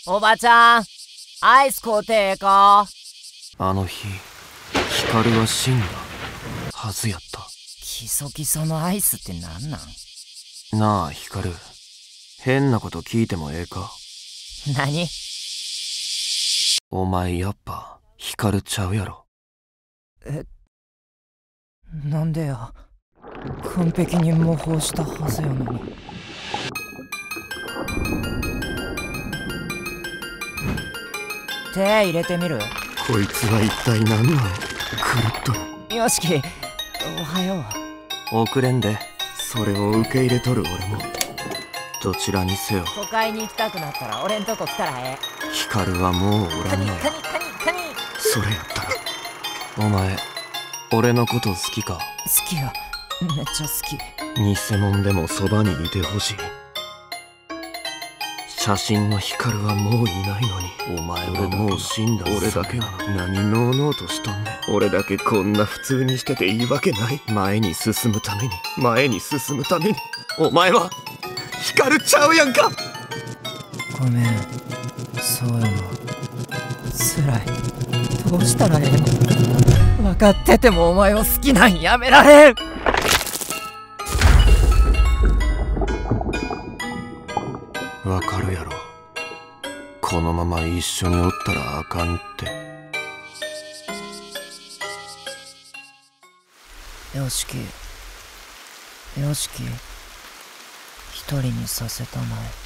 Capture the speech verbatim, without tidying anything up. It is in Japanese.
おばちゃん、アイス買うてええか？ あの日、光は死んだはずやった。 キソキソのアイスってなんなん？ なあ光、変なこと聞いてもええか？ 何？ お前やっぱ光ちゃうやろ。 え、なんでや。完璧に模倣したはずやのに。手入れてみる？ こいつは一体何なの？狂っとる。 よしき、おはよう。遅れんで。それを受け入れとる俺も。どちらにせよ都会に行きたくなったら俺んとこ来たらええ。 光はもうおらんのや。 カニカニカニカニ。 それやったらお前俺のこと好きか？ 好きや、めっちゃ好き。 偽物でもそばにいてほしい。写真の光はもういないのに、お前はもう死んだ。俺だけが何のうのうとしとんねん。俺だけこんな普通にしてていいわけない。前に進むために前に進むためにお前は光ちゃうやんか。 ごめん、そうやな。辛い。どうしたらええの？分かっててもお前を好きなんやめられん。 わかるやろ。このまま一緒におったらあかんって。 よしき、よしき、一人にさせたまえ。